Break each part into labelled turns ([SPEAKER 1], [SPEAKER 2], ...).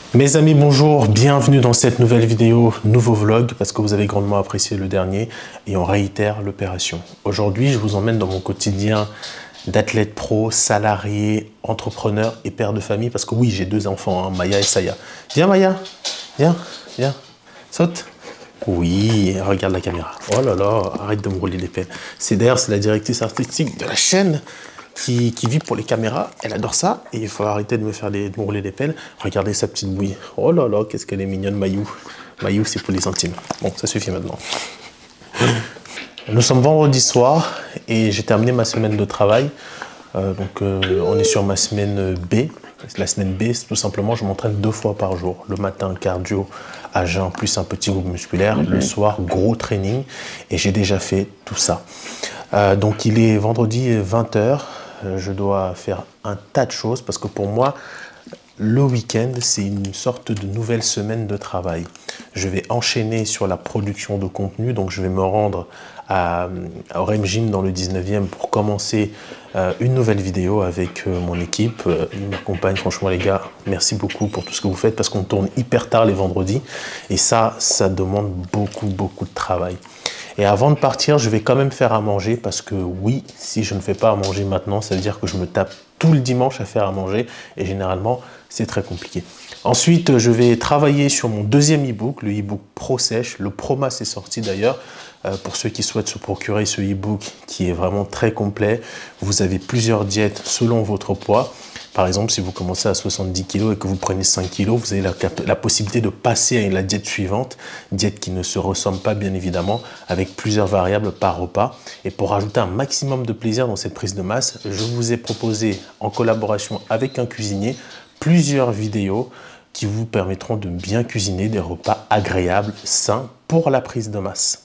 [SPEAKER 1] Mes amis, bonjour, bienvenue dans cette nouvelle vidéo, nouveau vlog, parce que vous avez grandement apprécié le dernier et on réitère l'opération. Aujourd'hui, je vous emmène dans mon quotidien d'athlète pro, salarié, entrepreneur et père de famille, parce que oui, j'ai deux enfants, hein, Maya et Saya. Viens Maya, viens, saute. Oui, regarde la caméra. Oh là là, arrête de me rouler les pelles. C'est la directrice artistique de la chaîne qui vit pour les caméras. Elle adore ça et il faut arrêter de me rouler les pelles. Regardez sa petite bouille. Oh là là, qu'est-ce qu'elle est mignonne, Mayou. Mayou, c'est pour les intimes. Bon, ça suffit maintenant. Nous sommes vendredi soir et j'ai terminé ma semaine de travail. On est sur ma semaine B. La semaine B, c'est tout simplement, je m'entraîne 2 fois par jour. Le matin, cardio à jeun plus un petit groupe musculaire. Le soir, gros training. Et j'ai déjà fait tout ça. Donc il est vendredi 20 h. Je dois faire un tas de choses parce que pour moi, le week-end, c'est une sorte de nouvelle semaine de travail. Je vais enchaîner sur la production de contenu, donc je vais me rendre au Rem Gym dans le 19e pour commencer une nouvelle vidéo avec mon équipe. Ils m'accompagnent, franchement les gars, merci beaucoup pour tout ce que vous faites parce qu'on tourne hyper tard les vendredis et ça demande beaucoup de travail. Et avant de partir, je vais quand même faire à manger parce que oui, si je ne fais pas à manger maintenant, ça veut dire que je me tape tout le dimanche à faire à manger et généralement, c'est très compliqué. Ensuite, je vais travailler sur mon deuxième e-book, le e-book Pro Sèche. Le Promas est sorti d'ailleurs. Pour ceux qui souhaitent se procurer ce e-book qui est vraiment très complet, vous avez plusieurs diètes selon votre poids. Par exemple, si vous commencez à 70 kg et que vous prenez 5 kg, vous avez la possibilité de passer à la diète suivante, diète qui ne se ressemble pas bien évidemment, avec plusieurs variables par repas. Et pour rajouter un maximum de plaisir dans cette prise de masse, je vous ai proposé en collaboration avec un cuisinier plusieurs vidéos qui vous permettront de bien cuisiner des repas agréables, sains pour la prise de masse.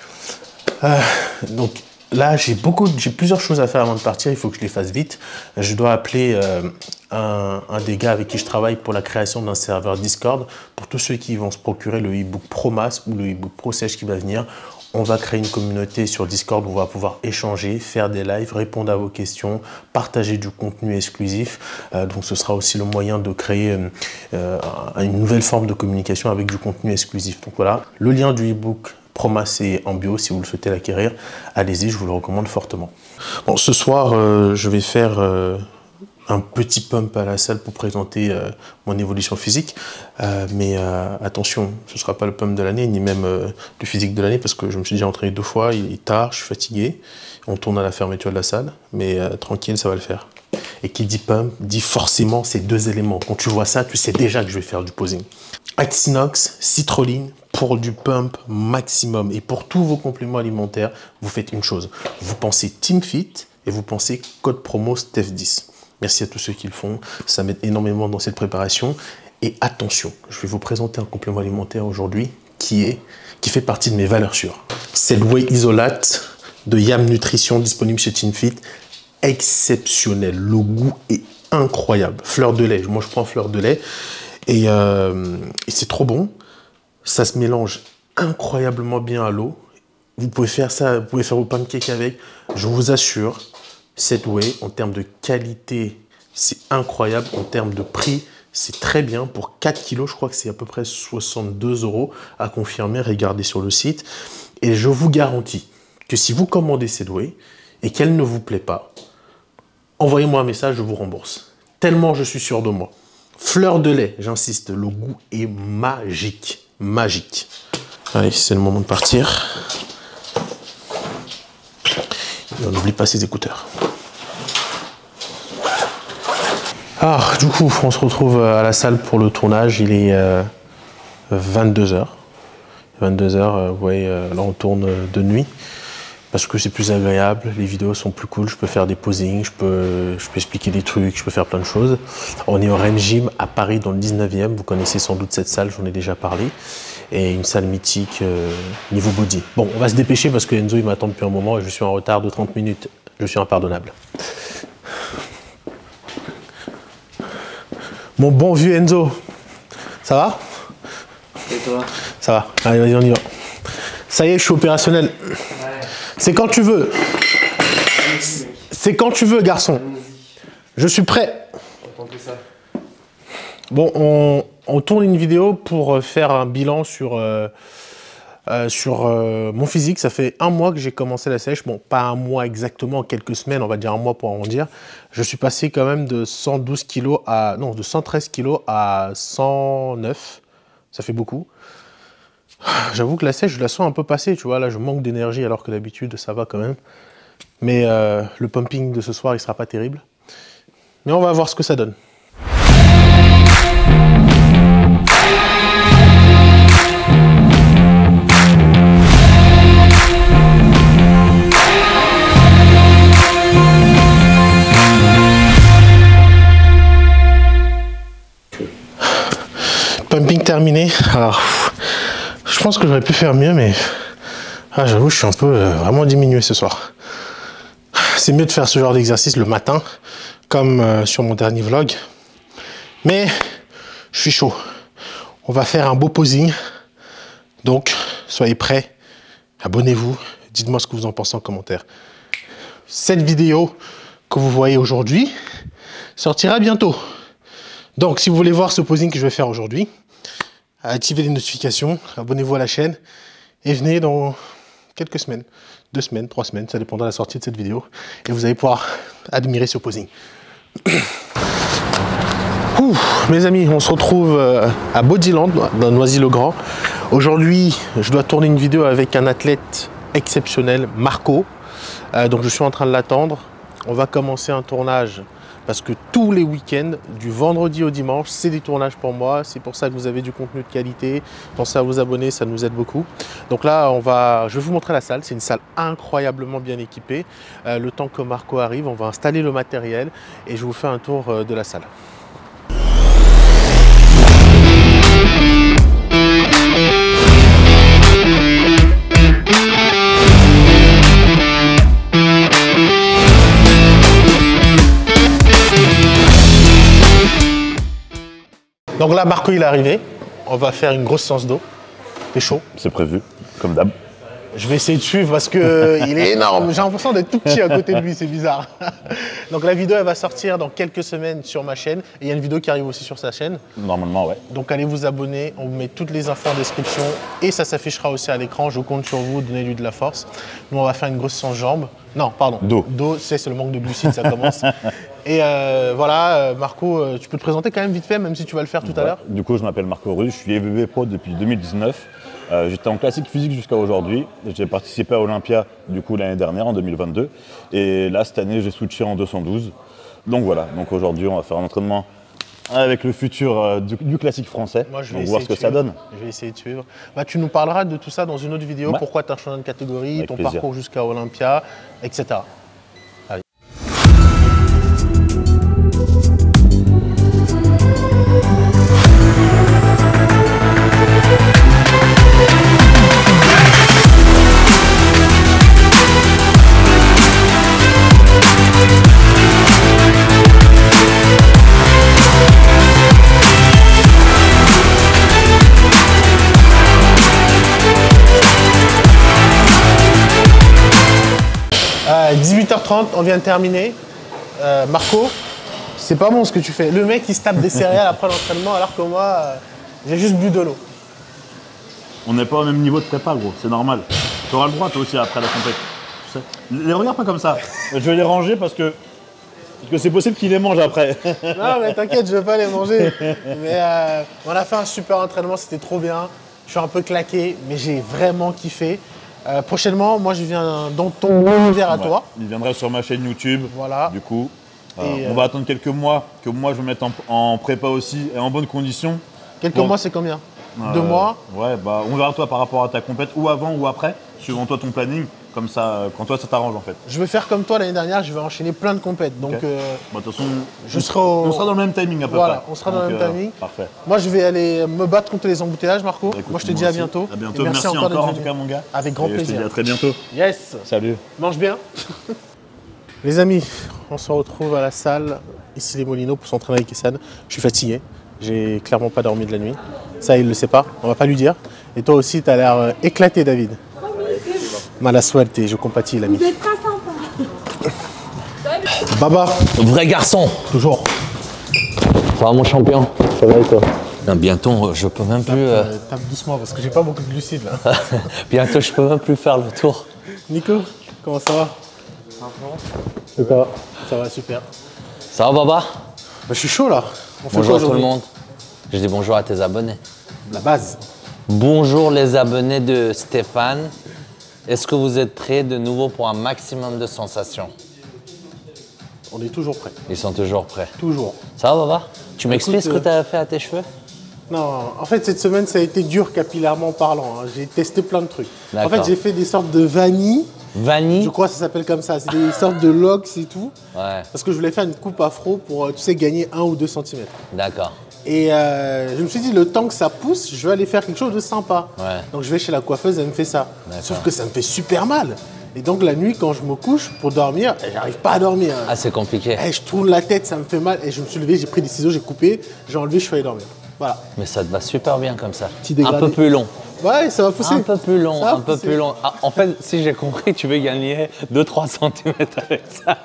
[SPEAKER 1] Donc là, j'ai plusieurs choses à faire avant de partir, il faut que je les fasse vite. Je dois appeler un des gars avec qui je travaille pour la création d'un serveur Discord. Pour tous ceux qui vont se procurer le e-book Promas ou le e-book Pro Sèche qui va venir, on va créer une communauté sur Discord où on va pouvoir échanger, faire des lives, répondre à vos questions, partager du contenu exclusif. Donc ce sera aussi le moyen de créer une nouvelle forme de communication avec du contenu exclusif. Donc voilà, le lien du e-book Promas est en bio si vous le souhaitez l'acquérir. Allez-y, je vous le recommande fortement. Bon, ce soir, je vais faire un petit pump à la salle pour présenter mon évolution physique. Mais attention, ce ne sera pas le pump de l'année, ni même du physique de l'année, parce que je me suis déjà entraîné 2 fois, il est tard, je suis fatigué. On tourne à la fermeture de la salle, mais tranquille, ça va le faire. Et qui dit pump, dit forcément ces 2 éléments. Quand tu vois ça, tu sais déjà que je vais faire du posing. Axinox, citrulline, pour du pump maximum. Et pour tous vos compléments alimentaires, vous faites une chose. Vous pensez Team Fit et vous pensez code promo STEF10. Merci à tous ceux qui le font. Ça m'aide énormément dans cette préparation. Et attention, je vais vous présenter un complément alimentaire aujourd'hui qui fait partie de mes valeurs sûres. C'est le Whey Isolate de Yam Nutrition disponible chez Team Fit. Exceptionnel. Le goût est incroyable. Fleur de lait. Moi, je prends fleur de lait. Et c'est trop bon. Ça se mélange incroyablement bien à l'eau. Vous pouvez faire ça, vous pouvez faire vos pancakes avec. Je vous assure, cette whey, en termes de qualité, c'est incroyable. En termes de prix, c'est très bien. Pour 4 kilos, je crois que c'est à peu près 62 € à confirmer. Regardez sur le site. Et je vous garantis que si vous commandez cette whey et qu'elle ne vous plaît pas, envoyez-moi un message, je vous rembourse. Tellement je suis sûr de moi. Fleur de lait, j'insiste, le goût est magique. Magique. Allez, c'est le moment de partir. Et on n'oublie pas ses écouteurs. Alors, du coup, on se retrouve à la salle pour le tournage. Il est 22 h. 22 h, vous voyez, là on tourne de nuit. Parce que c'est plus agréable, les vidéos sont plus cool, je peux faire des posings, je peux expliquer des trucs, je peux faire plein de choses. On est au Rem Gym à Paris dans le 19e, vous connaissez sans doute cette salle, j'en ai déjà parlé. Et une salle mythique niveau body. Bon, on va se dépêcher parce que Enzo il m'attend depuis un moment et je suis en retard de 30 minutes. Je suis impardonnable. Mon bon vieux Enzo, ça va?
[SPEAKER 2] Et toi?
[SPEAKER 1] Ça va, allez vas-y on y va. Ça y est, je suis opérationnel. Ouais. C'est quand tu veux. C'est quand tu veux, garçon. Je suis prêt.
[SPEAKER 2] J'attends que ça.
[SPEAKER 1] Bon, on tourne une vidéo pour faire un bilan sur mon physique. Ça fait 1 mois que j'ai commencé la sèche. Bon, pas 1 mois exactement, quelques semaines, on va dire 1 mois pour arrondir. Je suis passé quand même de 112 kg à... Non, de 113 kg à 109. Ça fait beaucoup. J'avoue que la sèche, je la sens un peu passer, tu vois. Là, je manque d'énergie alors que d'habitude, ça va quand même. Mais le pumping de ce soir, il sera pas terrible. Mais on va voir ce que ça donne. Pumping terminé. Alors, je pense que j'aurais pu faire mieux, mais j'avoue, je suis un peu vraiment diminué ce soir. C'est mieux de faire ce genre d'exercice le matin, comme sur mon dernier vlog. Mais je suis chaud. On va faire un beau posing. Donc, soyez prêts. Abonnez-vous. Dites-moi ce que vous en pensez en commentaire. Cette vidéo que vous voyez aujourd'hui sortira bientôt. Donc, si vous voulez voir ce posing que je vais faire aujourd'hui, activez les notifications, abonnez-vous à la chaîne et venez dans quelques semaines, 2 semaines, 3 semaines, ça dépendra de la sortie de cette vidéo. Et vous allez pouvoir admirer ce posing. Mes amis, on se retrouve à Bodyland, dans Noisy-le-Grand. Aujourd'hui, je dois tourner une vidéo avec un athlète exceptionnel, Marco. Donc je suis en train de l'attendre. On va commencer un tournage parce que tous les week-ends, du vendredi au dimanche, c'est des tournages pour moi. C'est pour ça que vous avez du contenu de qualité. Pensez à vous abonner, ça nous aide beaucoup. Donc là, je vais vous montrer la salle. C'est une salle incroyablement bien équipée. Le temps que Marco arrive, on va installer le matériel et je vous fais un tour de la salle. Donc là, Marco, il est arrivé. On va faire une grosse séance d'eau. T'es chaud?
[SPEAKER 3] C'est prévu, comme d'hab.
[SPEAKER 1] Je vais essayer de suivre parce qu'il est énorme. J'ai l'impression d'être tout petit à côté de lui, c'est bizarre. Donc la vidéo, elle va sortir dans quelques semaines sur ma chaîne. Et il y a une vidéo qui arrive aussi sur sa chaîne.
[SPEAKER 3] Normalement, ouais.
[SPEAKER 1] Donc allez vous abonner. On vous met toutes les infos en description. Et ça s'affichera aussi à l'écran. Je compte sur vous, donnez-lui de la force. Nous, on va faire une grosse séance jambes. Non, pardon.
[SPEAKER 3] Dos.
[SPEAKER 1] Dos, c'est le manque de glucides, ça commence. Et voilà, Marco, tu peux te présenter quand même vite fait, même si tu vas le faire tout à l'heure.
[SPEAKER 3] Du coup, je m'appelle Marco Russe, je suis EVB Pro depuis 2019. J'étais en classique physique jusqu'à aujourd'hui. J'ai participé à Olympia du coup l'année dernière, en 2022. Et là, cette année, j'ai switché en 212. Donc voilà, donc aujourd'hui, on va faire un entraînement avec le futur du classique français.
[SPEAKER 1] Moi, je vais
[SPEAKER 3] donc voir ce que ça donne.
[SPEAKER 1] Je vais essayer de suivre. Bah, tu nous parleras de tout ça dans une autre vidéo. Ouais. Pourquoi tu as changé de catégorie, avec ton plaisir. Parcours jusqu'à Olympia, etc. Allez. À 18h30, on vient de terminer. Marco, c'est pas bon ce que tu fais. Le mec, il se tape des céréales après l'entraînement, alors que moi, j'ai juste bu de l'eau.
[SPEAKER 3] On n'est pas au même niveau de prépa, gros. C'est normal. Tu auras le droit, toi aussi, après la compète. Tu sais. Les regarde pas comme ça. Je vais les ranger parce que c'est possible qu'ils les mangent après.
[SPEAKER 1] Non, mais t'inquiète, je vais pas les manger. Mais on a fait un super entraînement, c'était trop bien. Je suis un peu claqué, mais j'ai vraiment kiffé. Prochainement, moi je viens dans ton univers à toi.
[SPEAKER 3] Il viendra sur ma chaîne YouTube.
[SPEAKER 1] Voilà.
[SPEAKER 3] Du coup, on va attendre quelques mois que moi je me mette en prépa aussi et en bonne condition.
[SPEAKER 1] Quelques mois, c'est combien? 2 mois?
[SPEAKER 3] Ouais, bah on verra toi par rapport à ta compète, ou avant ou après, suivant toi ton planning. Comme ça, quand toi ça t'arrange en fait.
[SPEAKER 1] Je vais faire comme toi l'année dernière, je vais enchaîner plein de compètes. Donc,
[SPEAKER 3] okay. De toute façon,
[SPEAKER 1] on
[SPEAKER 3] sera dans le même timing à peu près.
[SPEAKER 1] Voilà, on sera dans le même timing.
[SPEAKER 3] Parfait.
[SPEAKER 1] Moi, je vais aller me battre contre les embouteillages, Marco.
[SPEAKER 3] Écoute,
[SPEAKER 1] moi, je te dis à bientôt.
[SPEAKER 3] À bientôt. Merci encore en tout cas, mon gars.
[SPEAKER 1] Avec grand plaisir.
[SPEAKER 3] Je te dis à très bientôt.
[SPEAKER 1] Yes.
[SPEAKER 3] Salut.
[SPEAKER 1] Mange bien. Les amis, on se retrouve à la salle, ici les Molinos, pour s'entraîner avec Essan. Je suis fatigué. J'ai clairement pas dormi de la nuit. Ça, il le sait pas. On va pas lui dire. Et toi aussi, tu as l'air éclaté, David. Mala suerte, je compatis, l'ami.
[SPEAKER 4] Vous êtes pas sympa.
[SPEAKER 1] Baba.
[SPEAKER 5] Vrai garçon.
[SPEAKER 1] Toujours.
[SPEAKER 5] Ça va, mon champion?
[SPEAKER 1] Ça va et toi?
[SPEAKER 5] Non, bientôt, je peux même plus.
[SPEAKER 1] Tape doucement parce que j'ai pas beaucoup de glucides là.
[SPEAKER 5] Bientôt, je peux même plus faire le tour.
[SPEAKER 1] Nico, comment ça va? Ça va. Ça va, super.
[SPEAKER 5] Ça va, Baba?
[SPEAKER 1] Je suis chaud là. On fait
[SPEAKER 5] Bonjour
[SPEAKER 1] quoi
[SPEAKER 5] tout le monde. Je dis bonjour à tes abonnés.
[SPEAKER 1] La base.
[SPEAKER 5] Bonjour les abonnés de Stéphane. Est-ce que vous êtes prêts de nouveau pour un maximum de sensations?
[SPEAKER 1] On est toujours prêts.
[SPEAKER 5] Ils sont toujours prêts.
[SPEAKER 1] Toujours.
[SPEAKER 5] Ça va, Baba? Tu m'expliques ce que
[SPEAKER 1] Écoute,
[SPEAKER 5] tu as fait à tes cheveux?
[SPEAKER 1] Non, en fait, cette semaine, ça a été dur capillairement parlant. Hein. J'ai testé plein de trucs. En fait, j'ai fait des sortes de vanille.
[SPEAKER 5] Vanille?
[SPEAKER 1] Je crois que ça s'appelle comme ça. C'est des sortes de locks et tout.
[SPEAKER 5] Ouais.
[SPEAKER 1] Parce que je voulais faire une coupe afro pour, tu sais, gagner 1 ou 2 cm.
[SPEAKER 5] D'accord.
[SPEAKER 1] Et je me suis dit, le temps que ça pousse, je vais aller faire quelque chose de sympa.
[SPEAKER 5] Ouais.
[SPEAKER 1] Donc je vais chez la coiffeuse, elle me fait ça. Sauf que ça me fait super mal. Et donc la nuit, quand je me couche pour dormir, j'arrive pas à dormir.
[SPEAKER 5] Ah, c'est compliqué.
[SPEAKER 1] Je tourne la tête, ça me fait mal. Et je me suis levé, j'ai pris des ciseaux, j'ai coupé, j'ai enlevé, je suis allé dormir. Voilà.
[SPEAKER 5] Mais ça te va super bien comme ça.
[SPEAKER 1] Petit dégradé.
[SPEAKER 5] Un peu plus long.
[SPEAKER 1] Ouais, ça va pousser.
[SPEAKER 5] Un peu plus long,
[SPEAKER 1] Ça va
[SPEAKER 5] un peu
[SPEAKER 1] pousser.
[SPEAKER 5] plus long. Ah, en fait, si j'ai compris, tu veux gagner 2-3 cm avec ça.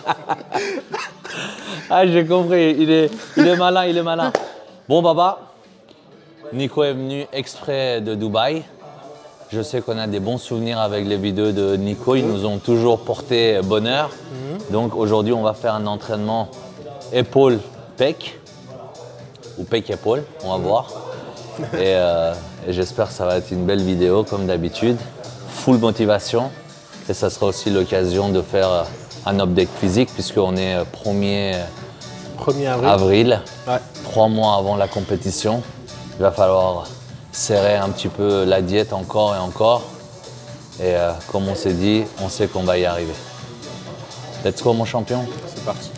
[SPEAKER 5] Ah, j'ai compris. Il est malin, il est malin. Bon, Baba, Nico est venu exprès de Dubaï. Je sais qu'on a des bons souvenirs avec les vidéos de Nico. Ils nous ont toujours porté bonheur. Donc aujourd'hui, on va faire un entraînement épaule-pec. Ou pec-épaule, on va voir. Et j'espère que ça va être une belle vidéo, comme d'habitude. Full motivation. Et ça sera aussi l'occasion de faire un update physique, puisqu'on est 1er
[SPEAKER 1] 1er
[SPEAKER 5] avril,
[SPEAKER 1] Ouais.
[SPEAKER 5] 3 mois avant la compétition. Il va falloir serrer un petit peu la diète encore et encore. Et comme on s'est dit, on sait qu'on va y arriver. Let's go, mon champion.
[SPEAKER 1] C'est parti.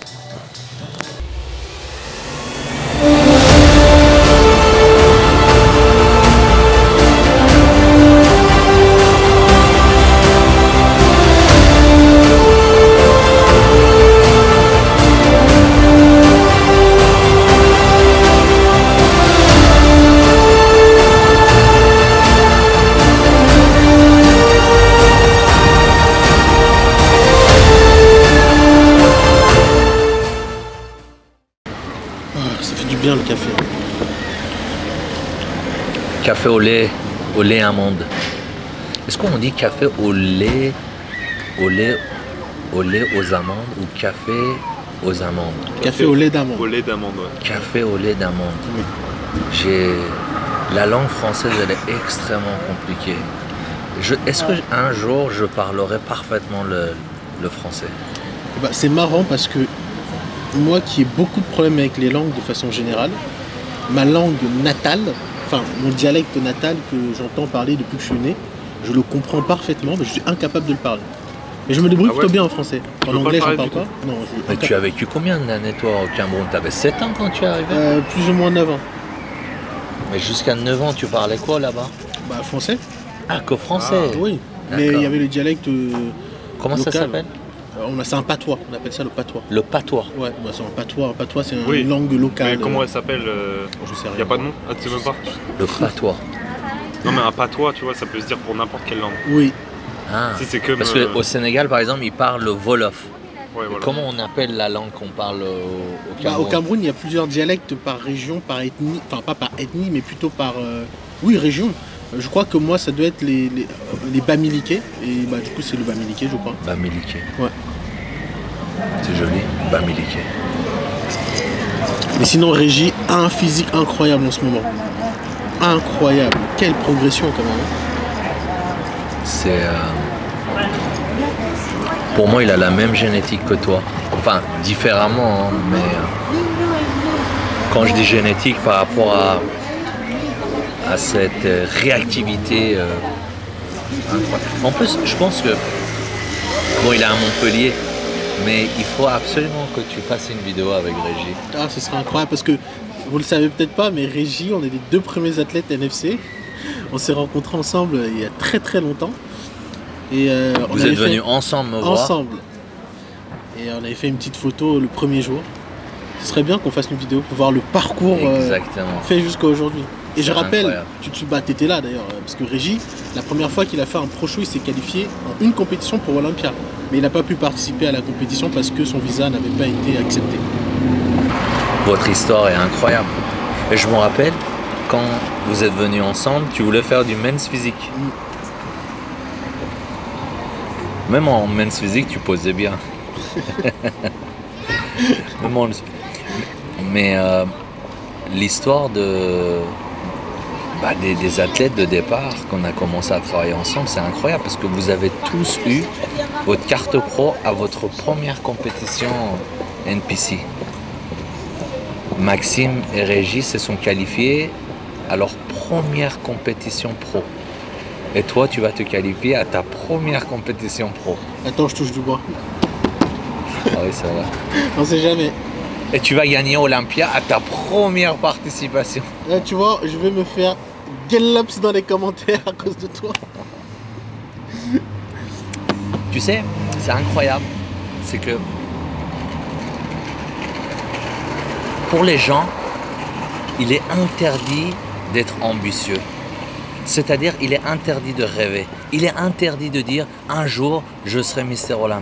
[SPEAKER 1] Ça fait du bien le café.
[SPEAKER 5] Café au lait amande. Est-ce qu'on dit café au lait aux amandes ou café aux amandes?
[SPEAKER 1] Café au lait d'amande.
[SPEAKER 2] Au lait d'amande, ouais.
[SPEAKER 5] Café au lait d'amande.
[SPEAKER 1] Oui.
[SPEAKER 5] La langue française, elle est extrêmement compliquée. Est-ce qu'un jour, je parlerai parfaitement le français?
[SPEAKER 1] Eh ben, c'est marrant parce que moi qui ai beaucoup de problèmes avec les langues de façon générale, ma langue natale, enfin mon dialecte natal que j'entends parler depuis que je suis né, je le comprends parfaitement, mais je suis incapable de le parler. Mais je me débrouille plutôt bien en français. En anglais, j'en parle pas. Non,
[SPEAKER 5] Mais tu as vécu combien d'années, toi, au Cameroun? Tu avais 7 ans quand tu es arrivé?
[SPEAKER 1] Plus ou moins 9 ans.
[SPEAKER 5] Mais jusqu'à 9 ans, tu parlais quoi là-bas?
[SPEAKER 1] Bah, français.
[SPEAKER 5] Ah, que français?
[SPEAKER 1] Oui. Mais il y avait le dialecte
[SPEAKER 5] Comment ça
[SPEAKER 1] local.
[SPEAKER 5] s'appelle?
[SPEAKER 1] C'est un patois, on appelle ça le patois.
[SPEAKER 5] Le patois.
[SPEAKER 1] Ouais, bah, c'est un patois. Un patois, c'est
[SPEAKER 2] Oui.
[SPEAKER 1] une langue locale.
[SPEAKER 2] Mais comment elle s'appelle
[SPEAKER 1] Je sais rien.
[SPEAKER 2] Y a pas de nom? Ah, tu sais même pas?
[SPEAKER 5] Le patois.
[SPEAKER 2] Non, mais un patois, tu vois, ça peut se dire pour n'importe quelle langue.
[SPEAKER 1] Oui.
[SPEAKER 5] Ah.
[SPEAKER 2] Si, c'est comme.
[SPEAKER 5] Parce qu'au Sénégal, par exemple, ils parlent le Wolof.
[SPEAKER 2] Ouais, voilà.
[SPEAKER 5] Comment on appelle la langue qu'on parle au
[SPEAKER 1] Bah,
[SPEAKER 5] Cameroun?
[SPEAKER 1] au Cameroun, il y a plusieurs dialectes par région, par ethnie. Enfin, pas par ethnie, mais plutôt par. Oui, région. Je crois que moi, ça doit être les Bamiliqués. Et bah, du coup, c'est le Bamiliqué, je crois.
[SPEAKER 5] Bamiliqué.
[SPEAKER 1] Ouais.
[SPEAKER 5] C'est joli, Bamiliqué.
[SPEAKER 1] Mais sinon, Régie a un physique incroyable en ce moment. Incroyable. Quelle progression, quand même.
[SPEAKER 5] C'est. Pour moi, il a la même génétique que toi. Enfin, différemment, hein, mais. Quand je dis génétique, par rapport à cette réactivité incroyable. En plus, je pense que. Bon, il est à Montpellier, mais il faut absolument que tu fasses une vidéo avec Régie.
[SPEAKER 1] Ah, ce serait incroyable parce que vous le savez peut-être pas, mais Régie, on est les 2 premiers athlètes NFC. On s'est rencontrés ensemble il y a très très longtemps. Et
[SPEAKER 5] Vous êtes venus ensemble me voir.
[SPEAKER 1] ensemble. Et on avait fait une petite photo le premier jour. Ce serait bien qu'on fasse une vidéo pour voir le parcours
[SPEAKER 5] Exactement.
[SPEAKER 1] fait jusqu'à aujourd'hui. Et je
[SPEAKER 5] C'est
[SPEAKER 1] rappelle,
[SPEAKER 5] incroyable.
[SPEAKER 1] tu étais là d'ailleurs, parce que Régie, la première fois qu'il a fait un pro show, il s'est qualifié en une compétition pour Olympia. Mais il n'a pas pu participer à la compétition parce que son visa n'avait pas été accepté.
[SPEAKER 5] Votre histoire est incroyable. Et je me rappelle, quand vous êtes venus ensemble, tu voulais faire du men's physique. Même en men's physique, tu posais bien. Mais l'histoire des athlètes de départ qu'on a commencé à travailler ensemble, c'est incroyable parce que vous avez tous eu votre carte pro à votre première compétition NPC. Maxime et Régis se sont qualifiés à leur première compétition pro. Et toi, tu vas te qualifier à ta première compétition pro.
[SPEAKER 6] Attends, je touche du bois.
[SPEAKER 5] Ah oui, c'est vrai.
[SPEAKER 6] On sait jamais.
[SPEAKER 5] Et tu vas gagner Olympia à ta première participation.
[SPEAKER 6] Là, tu vois, je vais me faire gueulaps dans les commentaires à cause de toi.
[SPEAKER 5] Tu sais, c'est incroyable. C'est que pour les gens, il est interdit d'être ambitieux. C'est-à-dire, il est interdit de rêver. Il est interdit de dire « un jour, je serai Mister Olympia ».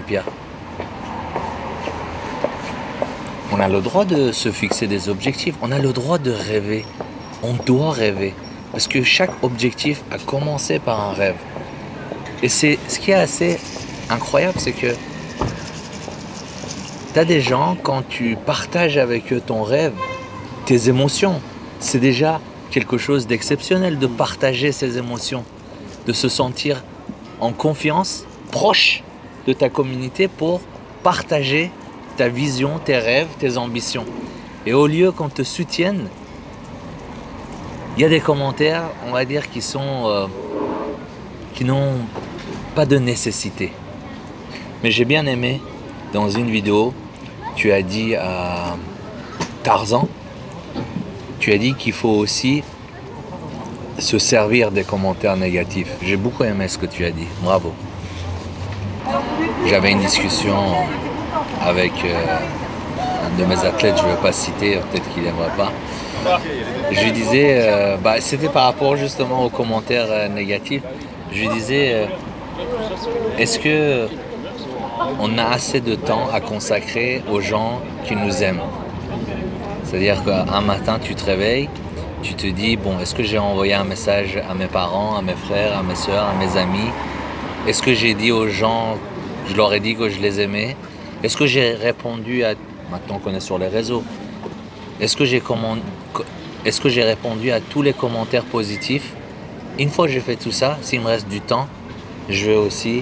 [SPEAKER 5] On a le droit de se fixer des objectifs. On a le droit de rêver. On doit rêver. Parce que chaque objectif a commencé par un rêve. Et c'est ce qui est assez incroyable, c'est que tu as des gens, quand tu partages avec eux ton rêve, tes émotions, c'est déjà quelque chose d'exceptionnel de partager ses émotions, de se sentir en confiance, proche de ta communauté pour partager ta vision, tes rêves, tes ambitions. Et au lieu qu'on te soutienne, il y a des commentaires, on va dire, qui n'ont pas de nécessité. Mais j'ai bien aimé, dans une vidéo, tu as dit à Tarzan, tu as dit qu'il faut aussi se servir des commentaires négatifs. J'ai beaucoup aimé ce que tu as dit. Bravo. J'avais une discussion avec un de mes athlètes, je ne vais pas citer, peut-être qu'il n'aimerait pas. Je lui disais, c'était par rapport justement aux commentaires négatifs. Je lui disais, est-ce que on a assez de temps à consacrer aux gens qui nous aiment? C'est-à-dire qu'un matin, tu te réveilles, tu te dis, bon, est-ce que j'ai envoyé un message à mes parents, à mes frères, à mes soeurs, à mes amis? Est-ce que j'ai dit aux gens, je leur ai dit que je les aimais? Est-ce que j'ai répondu à, maintenant qu'on est sur les réseaux, est-ce que j'ai répondu à tous les commentaires positifs? Une fois que j'ai fait tout ça, s'il me reste du temps, je vais aussi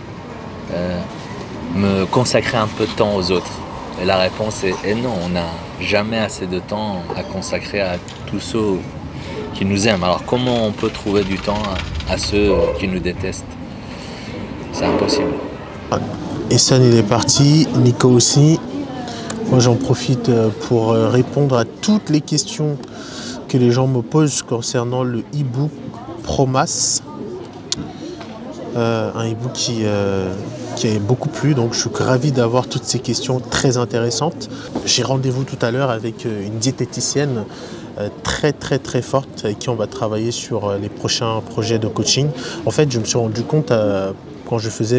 [SPEAKER 5] me consacrer un peu de temps aux autres. Et la réponse est non, on n'a jamais assez de temps à consacrer à tous ceux qui nous aiment. Alors comment on peut trouver du temps à ceux qui nous détestent? C'est impossible.
[SPEAKER 1] Essan il est parti, Nico aussi. Moi j'en profite pour répondre à toutes les questions que les gens me posent concernant le e-book Promas. Un e-book qui a beaucoup plu, donc je suis ravi d'avoir toutes ces questions très intéressantes. J'ai rendez-vous tout à l'heure avec une diététicienne très forte avec qui on va travailler sur les prochains projets de coaching. En fait, je me suis rendu compte quand je faisais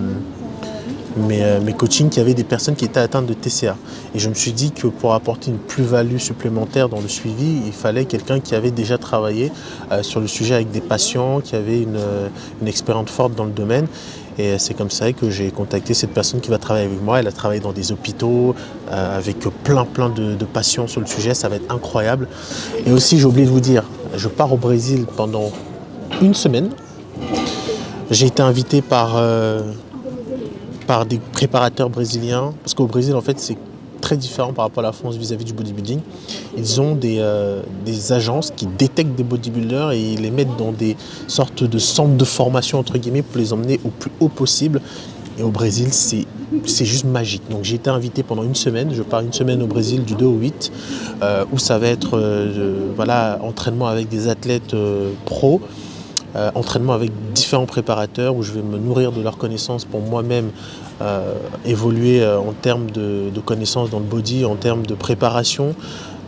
[SPEAKER 1] mes coachings qu'il y avait des personnes qui étaient atteintes de TCA. Et je me suis dit que pour apporter une plus-value supplémentaire dans le suivi, il fallait quelqu'un qui avait déjà travaillé sur le sujet avec des patients, qui avait une expérience forte dans le domaine. Et c'est comme ça que j'ai contacté cette personne qui va travailler avec moi. Elle a travaillé dans des hôpitaux avec plein de patients sur le sujet. Ça va être incroyable. Et aussi, j'ai oublié de vous dire, je pars au Brésil pendant une semaine. J'ai été invité par des préparateurs brésiliens. Parce qu'au Brésil, en fait, c'est très différent par rapport à la France vis-à-vis du bodybuilding. Ils ont des agences qui détectent des bodybuilders et ils les mettent dans des sortes de centres de formation entre guillemets pour les emmener au plus haut possible. Et au Brésil, c'est juste magique. Donc j'ai été invité pendant une semaine. Je pars une semaine au Brésil du 2 au 8 où ça va être entraînement avec des athlètes pros. Entraînement avec différents préparateurs où je vais me nourrir de leurs connaissances pour moi-même évoluer en termes de connaissances dans le body, en termes de préparation,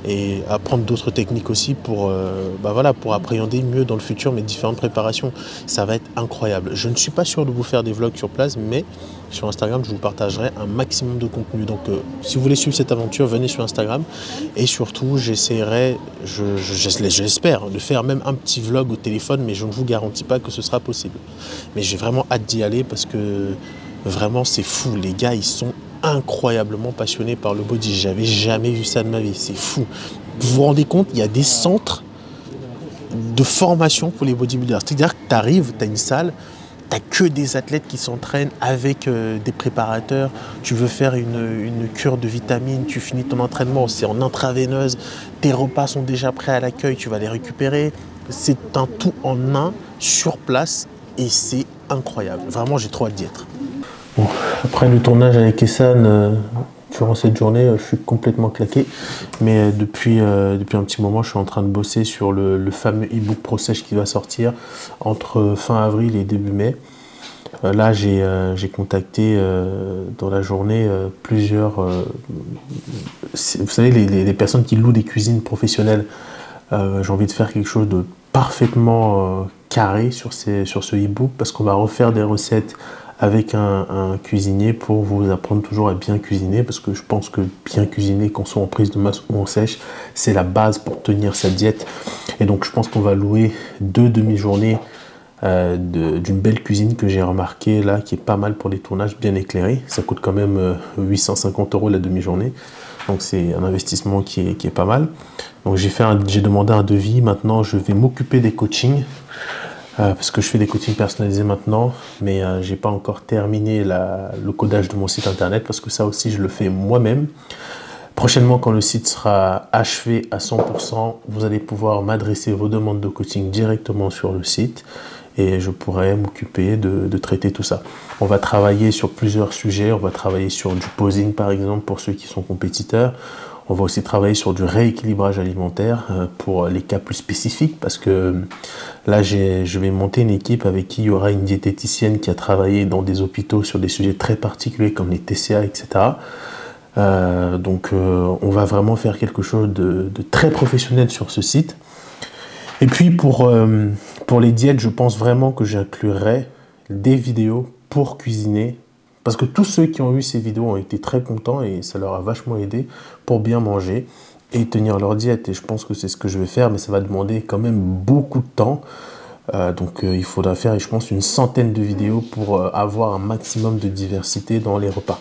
[SPEAKER 1] et apprendre d'autres techniques aussi pour, voilà, pour appréhender mieux dans le futur mes différentes préparations. Ça va être incroyable. Je ne suis pas sûr de vous faire des vlogs sur place, mais sur Instagram, je vous partagerai un maximum de contenu. Donc, si vous voulez suivre cette aventure, venez sur Instagram. Et surtout, j'essaierai, j'espère, de faire même un petit vlog au téléphone, mais je ne vous garantis pas que ce sera possible. Mais j'ai vraiment hâte d'y aller parce que vraiment, c'est fou. Les gars, ils sont incroyablement passionnés par le body. J'avais jamais vu ça de ma vie. C'est fou. Vous vous rendez compte, il y a des centres de formation pour les bodybuilders. C'est-à-dire que tu arrives, tu as une salle, tu n'as que des athlètes qui s'entraînent avec des préparateurs. Tu veux faire une cure de vitamines, tu finis ton entraînement, c'est en intraveineuse. Tes repas sont déjà prêts à l'accueil, tu vas les récupérer. C'est un tout en un sur place et c'est incroyable. Vraiment, j'ai trop hâte d'y être. Bon, après le tournage avec Essan, durant cette journée, je suis complètement claqué. Mais depuis un petit moment, je suis en train de bosser sur le fameux e-book ProSèche qui va sortir entre fin avril et début mai. Là, j'ai contacté dans la journée plusieurs... vous savez, les personnes qui louent des cuisines professionnelles. J'ai envie de faire quelque chose de parfaitement carré sur ce e-book parce qu'on va refaire des recettes avec un cuisinier pour vous apprendre toujours à bien cuisiner parce que je pense que bien cuisiner, qu'on soit en prise de masse ou en sèche, c'est la base pour tenir sa diète. Et donc je pense qu'on va louer 2 demi-journées d'une belle cuisine que j'ai remarqué là, qui est pas mal pour les tournages bien éclairés. Ça coûte quand même 850 € la demi-journée. Donc c'est un investissement qui est pas mal. Donc j'ai demandé un devis. Maintenant je vais m'occuper des coachings. Parce que je fais des coachings personnalisés maintenant, mais j'ai pas encore terminé le codage de mon site internet parce que ça aussi je le fais moi-même. Prochainement, quand le site sera achevé à 100%, vous allez pouvoir m'adresser vos demandes de coaching directement sur le site et je pourrai m'occuper de traiter tout ça. On va travailler sur plusieurs sujets, on va travailler sur du posing par exemple pour ceux qui sont compétiteurs. On va aussi travailler sur du rééquilibrage alimentaire pour les cas plus spécifiques parce que là, je vais monter une équipe avec qui il y aura une diététicienne qui a travaillé dans des hôpitaux sur des sujets très particuliers comme les TCA, etc. Donc, on va vraiment faire quelque chose de très professionnel sur ce site. Et puis, pour les diètes, je pense vraiment que j'inclurai des vidéos pour cuisiner. Parce que tous ceux qui ont eu ces vidéos ont été très contents et ça leur a vachement aidé pour bien manger et tenir leur diète. Et je pense que c'est ce que je vais faire, mais ça va demander quand même beaucoup de temps. Donc il faudra faire, je pense, une centaine de vidéos pour avoir un maximum de diversité dans les repas.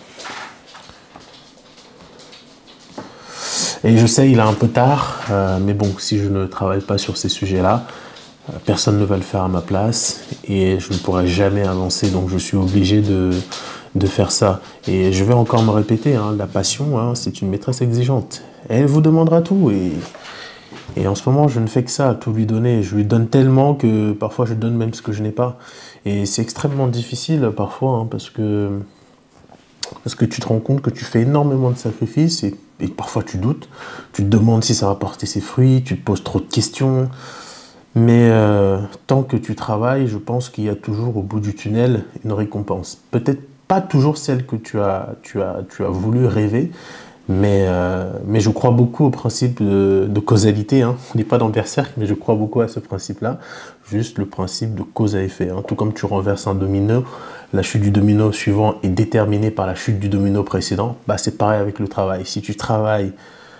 [SPEAKER 1] Et je sais, il est un peu tard, mais bon, si je ne travaille pas sur ces sujets-là, personne ne va le faire à ma place et je ne pourrai jamais avancer. Donc je suis obligé de faire ça. Et je vais encore me répéter, hein, la passion, hein, c'est une maîtresse exigeante. Elle vous demandera tout. Et en ce moment, je ne fais que ça, tout lui donner. Je lui donne tellement que parfois je donne même ce que je n'ai pas. Et c'est extrêmement difficile parfois, hein, parce que tu te rends compte que tu fais énormément de sacrifices et parfois tu doutes. Tu te demandes si ça va porter ses fruits, tu te poses trop de questions. Mais tant que tu travailles, je pense qu'il y a toujours au bout du tunnel une récompense. Peut-être pas toujours celle que tu as voulu rêver, mais je crois beaucoup au principe de causalité. Hein. On n'est pas dans le berserk, mais je crois beaucoup à ce principe-là. Juste le principe de cause à effet. Hein. Tout comme tu renverses un domino, la chute du domino suivant est déterminée par la chute du domino précédent. Bah, c'est pareil avec le travail. Si tu travailles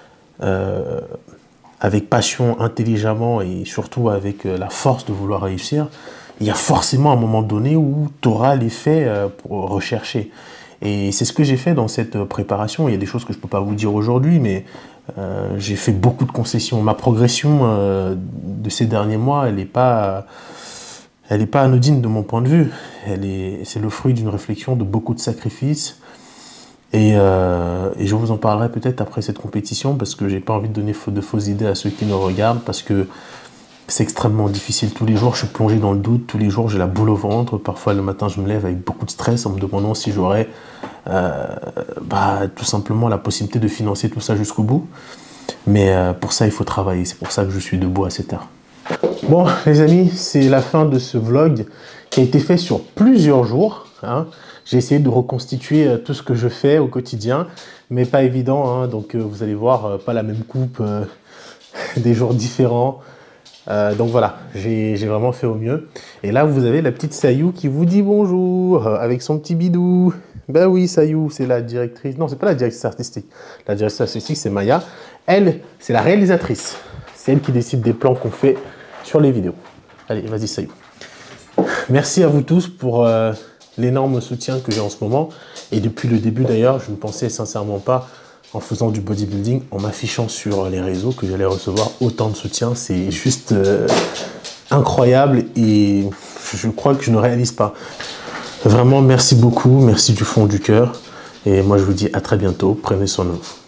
[SPEAKER 1] avec passion, intelligemment et surtout avec la force de vouloir réussir, il y a forcément un moment donné où tu auras l'effet pour rechercher. Et c'est ce que j'ai fait dans cette préparation. Il y a des choses que je ne peux pas vous dire aujourd'hui, mais j'ai fait beaucoup de concessions. Ma progression de ces derniers mois, elle n'est pas anodine de mon point de vue. C'est le fruit d'une réflexion, de beaucoup de sacrifices. Et je vous en parlerai peut-être après cette compétition parce que j'ai pas envie de donner de fausses idées à ceux qui nous regardent parce que c'est extrêmement difficile. Tous les jours, je suis plongé dans le doute. Tous les jours, j'ai la boule au ventre. Parfois, le matin, je me lève avec beaucoup de stress en me demandant si j'aurais tout simplement la possibilité de financer tout ça jusqu'au bout. Mais pour ça, il faut travailler. C'est pour ça que je suis debout à cette heure. Bon, les amis, c'est la fin de ce vlog qui a été fait sur plusieurs jours. Hein. J'ai essayé de reconstituer tout ce que je fais au quotidien. mais pas évident, hein. Donc vous allez voir, pas la même coupe, des jours différents. Donc voilà, j'ai vraiment fait au mieux. Et là, vous avez la petite Sayou qui vous dit bonjour avec son petit bidou. Ben oui, Sayou, c'est la directrice. Non, c'est pas la directrice artistique. La directrice artistique, c'est Maya. Elle, c'est la réalisatrice. C'est elle qui décide des plans qu'on fait sur les vidéos. Allez, vas-y, Sayou. Merci à vous tous pour l'énorme soutien que j'ai en ce moment. Et depuis le début, d'ailleurs, je ne pensais sincèrement pas, en faisant du bodybuilding, en m'affichant sur les réseaux, que j'allais recevoir autant de soutien. C'est juste incroyable et je crois que je ne réalise pas. Vraiment, merci beaucoup, merci du fond du cœur. Et moi, je vous dis à très bientôt. Prenez soin de vous.